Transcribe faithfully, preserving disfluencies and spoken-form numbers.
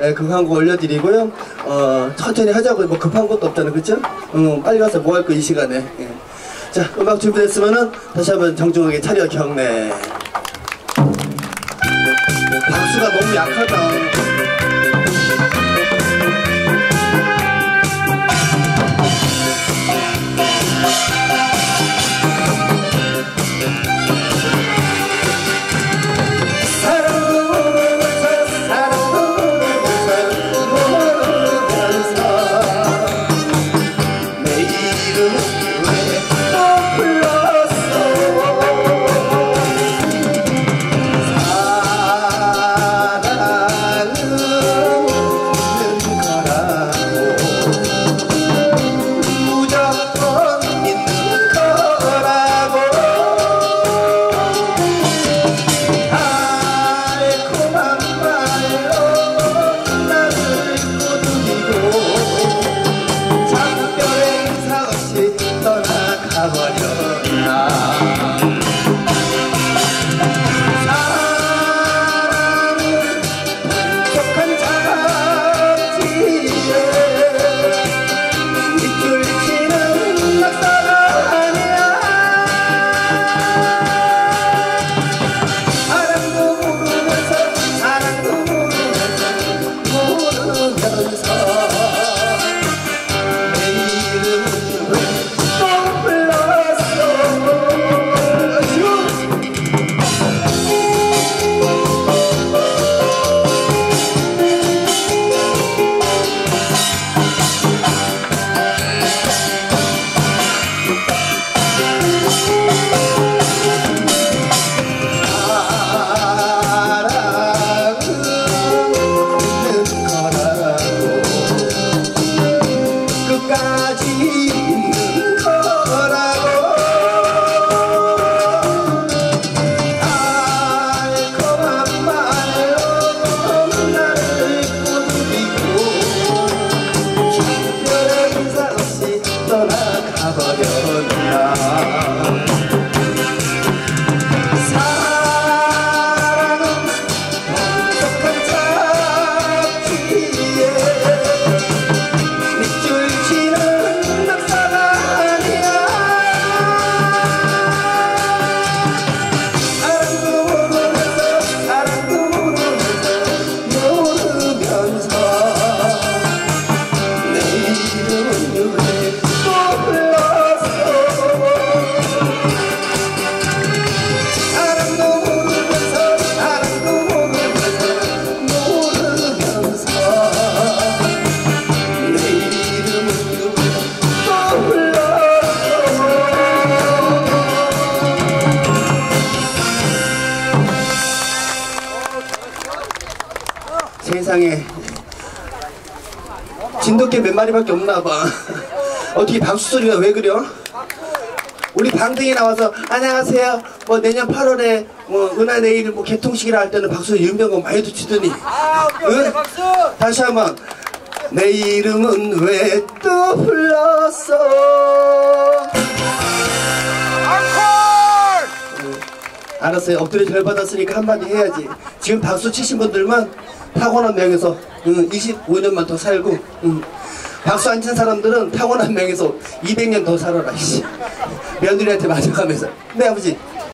예, 그거 한 거 올려드리고요. 어, 천천히 하자고. 뭐 급한 것도 없잖아, 그쵸? 응, 빨리 가서 뭐 할 거 이 시간에. 예. 자, 음악 준비됐으면은 다시 한번 정중하게 차려 경례. 박수가 너무 약하다. 세상에 진돗개 몇 마리밖에 없나봐. 어떻게 박수 소리가 왜 그려? 우리 방등에 나와서 안녕하세요 뭐 내년 팔월에 뭐 은하 내일 뭐 개통식이라 할 때는 박수 연병거 많이 치더니 아 오케이 오케이 응? 박수. 다시 한번 내 이름은 왜 또 불렀어. 응. 알았어요. 엎드려 절 받았으니까 한마디 해야지. 지금 박수 치신 분들만 타고난 명에서 응, 이십오 년만 더 살고 응. 박수 안 친 사람들은 타고난 명에서 이백 년 더 살아라. 며느리한테 맞아가면서. 네 아버지.